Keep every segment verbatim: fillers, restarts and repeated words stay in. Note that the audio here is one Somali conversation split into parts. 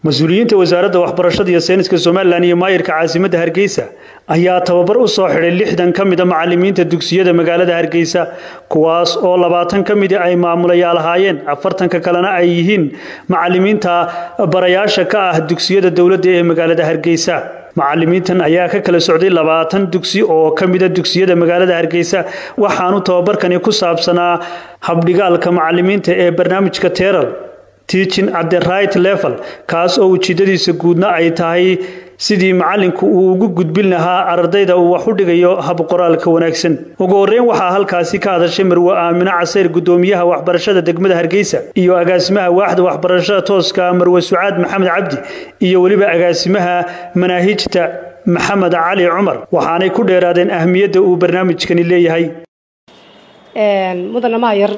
مسؤوليين وزارة waxbarashada iyo sayniska Soomaaliland iyo maayirka caasimadda Hargeysa ayaa tababar u soo xiray lixdan kamid ah macallimiinta dugsiyada magaalada Hargeysa kuwaas oo labaatan kamid ah ay maamulayaal ahaayeen afartan ka kalena ay yihiin macallimiinta barayaasha ka ah dugsiyada dawladda ee magaalada Hargeysa macallimiintan ayaa ka kala socday labaatan dugsi oo kamid ah dugsiyada magaalada Hargeysa waxaanu tababarkani ku saabsanaa habdhigaalka macallimiinta ee barnaamijka Teral teaching at the right level kaas oo ujeedadiisa guudna ay tahay sidii macallinku uu ugu gudbin lahaa ardayda uu wax u dhigayo hab qoraalka wanaagsan ugu horeyn waxa halkaasi ka hadashay Marwo Aamina Casayr gudoomiyaha waxbarashada degmada Hargeysa iyo agaasimaha waaxda waxbarashada tooska Marwo Sucaad Maxamed Cabdi iyo waliba agaasimaha manaahijta Maxamed Cali Cumar waxaanay ku dheeraadeen ahmiyadda uu barnaamijkani leeyahay een mudana maayir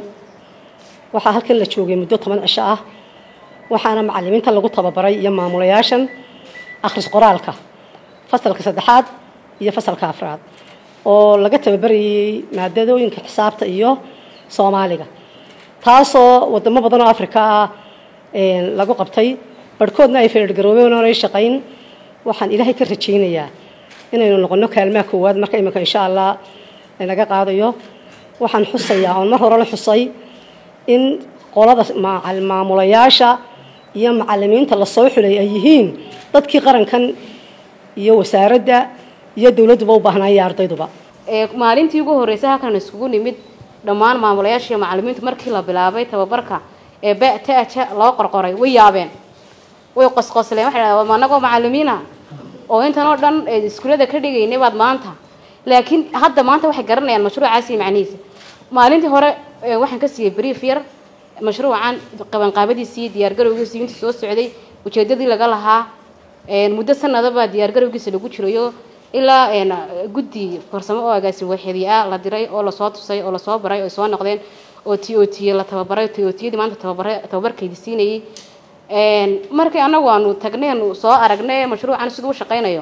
waxa halkan la joogay muddo toban cisho ah waxaana macallimiinta lagu tababaray iyo maamulayaashan akhris qoraalka fasalka saddexaad iyo fasalka afraad oo laga tababarayay maadadooyinka xisaabta iyo Soomaaliga taasoo wadamo badan oo Afrika ah ee lagu qabtay barkoodna ay feer garoobeen oo ay shaqayn waxaan ilaahay ka rajaynayaa inaynu noqono kaalmaha koowaad marka imika insha Allah inaga qaadayo waxaan xusayaa oo mar hore la xusay in qolada maamulayaasha iyo macallimiinta la soo xulay ay yihiin dadkii qarankan iyo wasaaradda iyo dawladduba u baahnaa ardayduba ee maalintii ugu horeysay halkan isugu nimid dhammaan maamulayaasha iyo macallimiinta markii la bilaabay tababarka ee baataaja loo qorqoray way yaabeen way qosqosleen waxa la anago macallimiina oo intan oo dhan iskuulada ka dhigaynay baad maanta laakiin hadda maanta waxay garanayaan mashruucaasi macnihiisa maalintii hore waxaan ka siiyay brief yar mashruucan qaban qaabadiisii diyaar garowgiisii inta soo socday ujeedadii laga lahaa ee muddo sanadaba diyaar garowgiisa lagu jirayo ilaa een guddi farsamo oo agaasi waxeediya la diray oo la soo tusay oo la soo baray oo soo noqdeen oo T O T la tababaray T O T-di maanta tababaray tababarkeedii siinayay een markii anagu aanu tagneen soo aragnay mashruucan sidoo uu shaqeynayo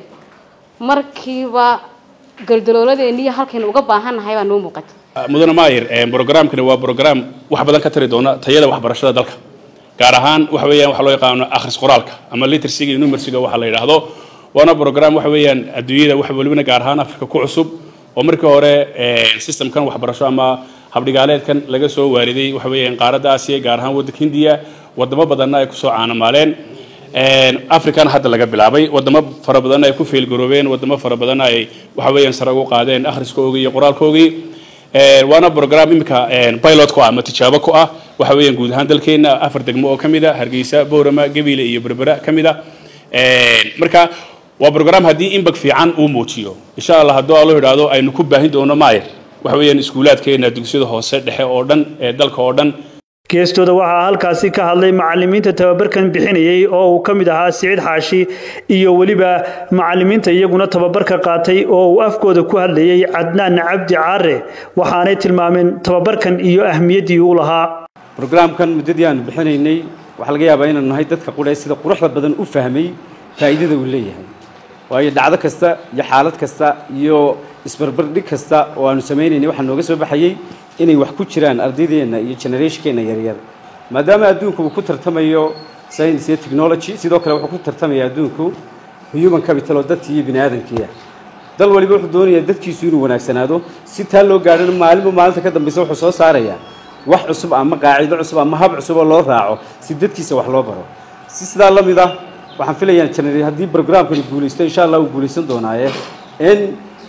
markiiba galdalooladeenii halkeen uga baahanahay baa noo muuqatay mudana maayir ee programkani waa program wax badan ka tari doona tayada waxbarashada dalka gaar ahaan waxa weeyaan waxa loo yaqaan akhris qoraalka ama literacy iyo numeracy waxa la yiraahdo waana program waxa weeyaan adduunyada wax waliba gaar ahaan Afrika ku cusub oo markii hore ee systemkan waxbarasho ama habdhigaaleedkan laga soo waariday waxa weeyaan qaaradda Aasiya gaar ahaan waddanka Hindiya wadamo badan ay ku soo caanamaaleen ee Afrikan hadda laga bilaabay wadamo fara badan ay ku feel garoobeen wadamo fara badan ay waxa weeyaan sare ugu qaadeen akhriskooda iyo qoraalkooda ee waana program imika ee pilot ku ah ama tijaabo ku ah waxa weeyaan guud ahaan dalkeena afar degmo oo kamid ah Hargeysa Boorama Gabiile iyo Berbera kamid ah ee marka waa program hadii impact fiican uu muujiyo insha Allah hadoo loo yiraahdo aynu ku baahin doono maayir waxa weeyaan iskuulaadkeena dugsiyada hoose dhexe oo dhan ee dalka oo dhan geestooda waxa halkaasi ka hadlay macallimiinta tababarkan bixinayay oo uu kamid ahaa Saciid Xaashi iyo waliba macallimiinta iyaguna tababarka qaatay oo uu afkooda ku hadlayay Cadnaan Cabdi Caare waxaanay tilmaameen tababarkan iyo ahmiyadii uu lahaa programkan muddadii aan bixinaynay waxa laga yaabaa inaan nahay dadka qudhay sida quruxda badan u fahmay faa'iidada uu leeyahay waayo dhacdo kasta iyo xaalad kasta iyo isbarbardhig kasta oo aanu sameeynay waxa nooga soo baxayay inay wax ku jiraan ardaydeena iyo generationkeena yar yar maadaama adduunku uu ku tartamayo science iyo technology sidoo kale wuxuu ku tartamaya adduunku human capital oo dadkii iyo bini'aadamkiisa dal waliba wuxuu doonayaa dadkiisu inuu wanaagsanaado si taa loo gaadho maalinba maalinta ka dambaysa wuxuu soo saaraya wax cusub ama qaacido cusub ama hab cusub oo loo raaco si dadkiisa wax loo baro si sidaa la mid ah waxaan filayaa generation haddii programkani guuleysto insha Allah uu guuleysan doonaaye in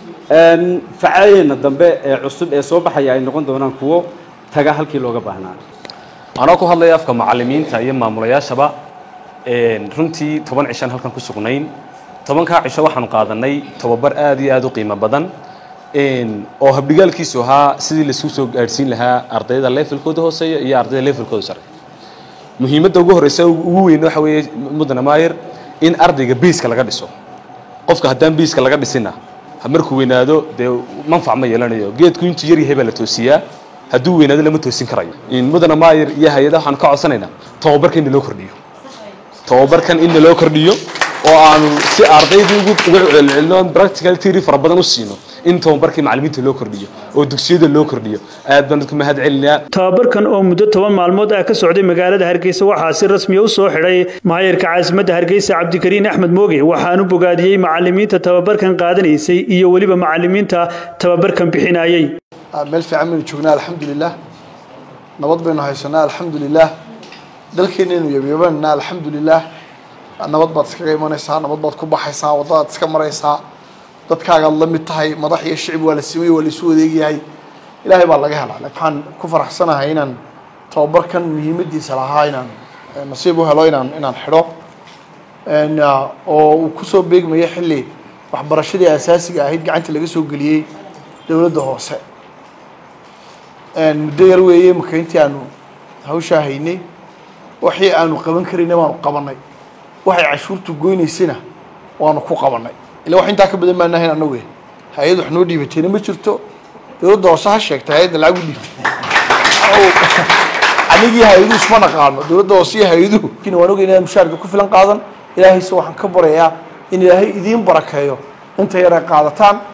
een facaayna dambe ee cusub ee soo baxaya ay noqon doonaan kuwo taga halkii looga baahnaa ana ku hadlay afka macallimiinta iyo maamulayaashaba een runtii toban cishan halkan ku sugnayn toban ka cisho waxaan qaadanay tababar aad iyo aad u qiimo badan een oo habdhigaalkiisu ahaa sidii la soo gaarsiin lahaa ardayda levelkooda hooseeya iyo ardayda levelkooda sare muhiimadda ugu horeysa ugu weyn waxa weeye mudana maayir in ardayga base-ka laga dhiso qofka haddaan base-ka laga dhisina markuu weynaado de manfac ma yeelanayo geedku intuu yar yahay baa la toosiyaa hadduu weynaado lama toosin karayo in mudana maayir iyo hay'adaha waxaan ka codsanaynaa tababarkan in loo kordhiyo tababarkan in loo kordhiyo oo aanu si ardaydu ugu celcelino practical theory fara badan u siino in tababarkii macallimiinta loo kordhiyo oo dugsiyada loo kordhiyo aad baan dadku mahad celinaa tababarkan oo muddo toban maalmood ah ka socday magaalada Hargeysa waxaa si rasmi ah u soo xidhay maayirka caasimadda Hargeysa Cabdikariin Axmed Mooge waxaanu bogaadiyay macallimiinta tababarkan qaadanaysay iyo waliba macallimiinta tababarkan bixinayay meel fiican aynu joognaa alxamdulillah nabad baynu haysanaa alxamdulillah dalkeennu yabyabana alxamdulillah nabad baad iskaga imanaysaa nabad baad ku baxaysaa wadada iska maraysaa dadkaaga la mid tahay madax iyo shicib waa la siiyay waa la soo wadeegay ilaahay baa laga helaa waxaan ku faraxsanahay inaan tababarkan muhiimadiisa lahaa inaan nasiib u helo inaan inaan xidho een oo uu ku soo beegmay xilli waxbarashadii asaasiga ahayd gacanta laga soo galiyay dawladda hoose een muddo yar weeye marka intii aanu hawsha haynay wixii aanu qaban karinay waanu qabanay waxay cashuurtu goynaysina waanu ku qabanay ila wax inta ka badan ma nahayn anagu hay'ad wax noo dhiibatay ma jirto dawladda hoose ha sheegtay hay'adda lacag u dhiibtay anigii hay'adu isma naqaano dawladda hoose hay'adu kin waan ogeynaa mushaarka ku filan qaadan ilaahay soo waxaan ka barayaa in ilaahay idin barakeeyo inta yar qaadataan